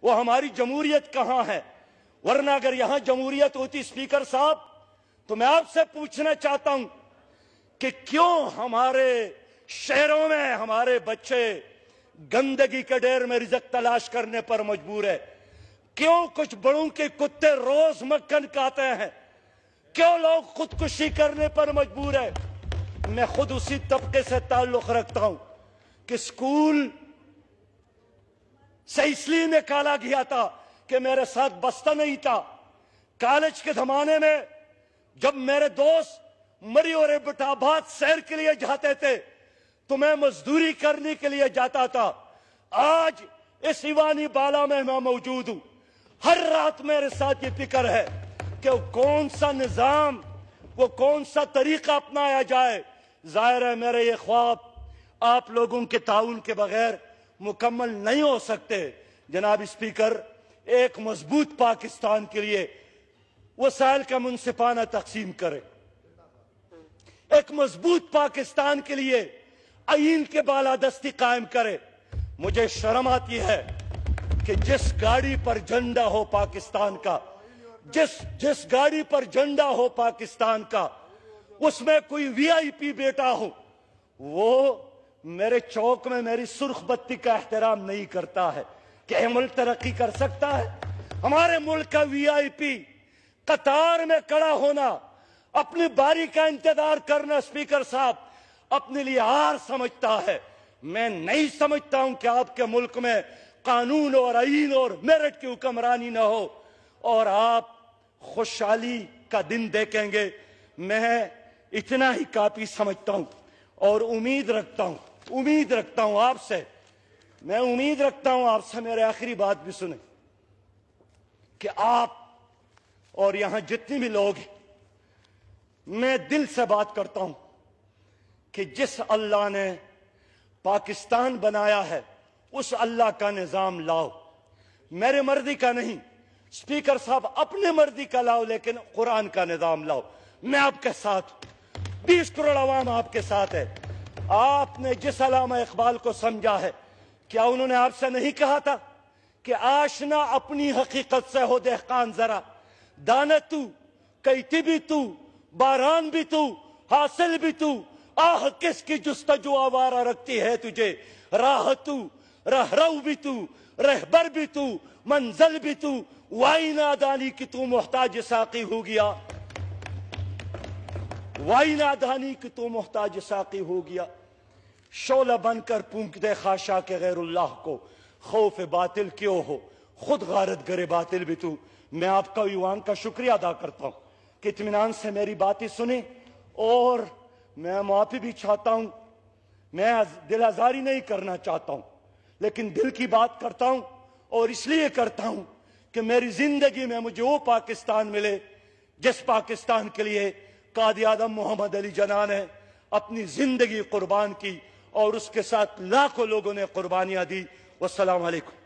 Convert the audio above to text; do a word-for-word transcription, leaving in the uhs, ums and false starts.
وہ ہماری جمہوریت کہاں ہے؟ ورنہ اگر یہاں جمہوریت ہوتی اسپیکر صاحب تو میں آپ سے پوچھنا چاہتا ہوں کہ کیوں ہمارے شہروں میں ہمارے بچے گندگی کے ڈھیر میں رزق تلاش کرنے پر مجبور ہے؟ کیوں کچھ بڑوں کے کتے روز مکھن کھاتے ہیں؟ کیوں لوگ خودکشی کرنے پر مجبور ہے؟ میں خود اسی طبقے سے تعلق رکھتا ہوں کہ سکول سے اس لیے نکالا گیا تھا کہ میرے ساتھ بستہ نہیں تھا۔ کالج کے زمانے میں جب میرے دوست مری اور بٹاباد سیر کے لیے جاتے تھے تو میں مزدوری کرنے کے لیے جاتا تھا۔ آج اس ایوانی بالا میں میں موجود ہوں، ہر رات میرے ساتھ یہ فکر ہے کہ وہ کون سا نظام، وہ کون سا طریقہ اپنایا جائے۔ ظاہر ہے میرے یہ خواب آپ لوگوں کے تعاون کے بغیر مکمل نہیں ہو سکتے۔ جناب اسپیکر، ایک مضبوط پاکستان کے لیے وسائل کا منصفانہ تقسیم کرے، ایک مضبوط پاکستان کے لیے آئین کے بالادستی قائم کرے۔ مجھے شرم آتی ہے کہ جس گاڑی پر جھنڈا ہو پاکستان کا، جس جس گاڑی پر جھنڈا ہو پاکستان کا، اس میں کوئی وی آئی پی بیٹا ہو، وہ میرے چوک میں میری سرخ بتی کا احترام نہیں کرتا ہے۔ کہ یہ ملک ترقی کر سکتا ہے؟ ہمارے ملک کا وی آئی پی قطار میں کھڑا ہونا، اپنی باری کا انتظار کرنا اسپیکر صاحب اپنے لیے عار سمجھتا ہے۔ میں نہیں سمجھتا ہوں کہ آپ کے ملک میں قانون اور آئین اور میرٹ کی حکمرانی نہ ہو اور آپ خوشحالی کا دن دیکھیں گے۔ میں اتنا ہی کافی سمجھتا ہوں اور امید رکھتا ہوں امید رکھتا ہوں آپ سے میں امید رکھتا ہوں آپ سے میرے آخری بات بھی سنیں کہ آپ اور یہاں جتنے بھی لوگ ہیں، میں دل سے بات کرتا ہوں کہ جس اللہ نے پاکستان بنایا ہے اس اللہ کا نظام لاؤ، میرے مرضی کا نہیں۔ اسپیکر صاحب اپنے مرضی کا لاؤ، لیکن قرآن کا نظام لاؤ۔ میں آپ کے ساتھ ہوں، بیس کروڑ عوام آپ کے ساتھ ہے۔ آپ نے جس علامہ اقبال کو سمجھا ہے، کیا انہوں نے آپ سے نہیں کہا تھا کہ آشنا اپنی حقیقت سے ہو دہقان ذرا، دانا تو کیتی بھی تو باران بھی تو حاصل بھی تو، آہ کس کی جستجو آوارہ رکھتی ہے تجھے، راہ تو رہرو بھی تو رہبر بھی تو منزل بھی تو، وائی نادانی کی تو محتاج ساقی ہو گیا، وائی نادانی کی تو محتاج ساقی ہو گیا۔ شعلہ بن کر پونک دے خاشا کے غیر اللہ کو، خوف باطل کیوں ہو خود غارت گرے باطل بھی تو۔ میں آپ کا ایوان کا شکریہ ادا کرتا ہوں کہ اطمینان سے میری باتیں سنیں، اور میں معافی بھی چاہتا ہوں۔ میں دل آزاری نہیں کرنا چاہتا ہوں، لیکن دل کی بات کرتا ہوں، اور اس لیے کرتا ہوں کہ میری زندگی میں مجھے وہ پاکستان ملے جس پاکستان کے لیے قائد اعظم محمد علی جناح نے اپنی زندگی قربان کی، اور اس کے ساتھ لاکھوں لوگوں نے قربانیاں دی۔ والسلام علیکم۔